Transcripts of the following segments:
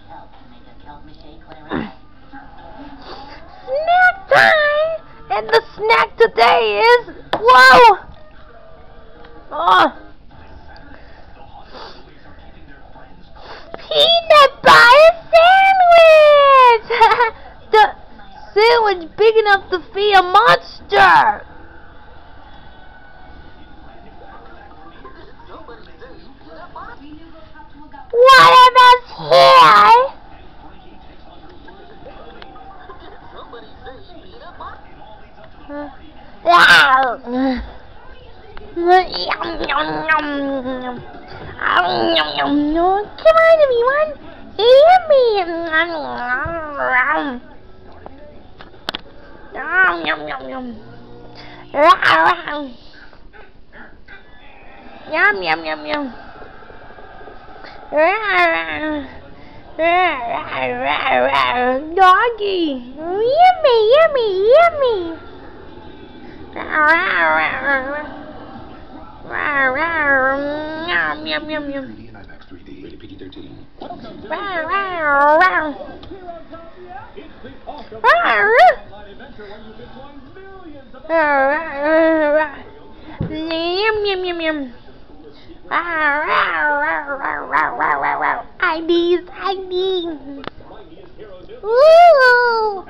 Snack time! And the snack today is... Whoa! Oh! Peanut butter sandwich! The sandwich big enough to feed a monster! What about here? Come on, everyone! Eat me! Yum, yum, yum, yum. Doggy! Yummy, yummy, yummy! Yum, yum, yum, yum. IMAX 3D, rated PG-13. Yum, yum, yum, yum. IDs. Woo!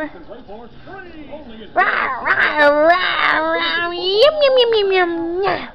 Yum, yum, yum, yum, yum.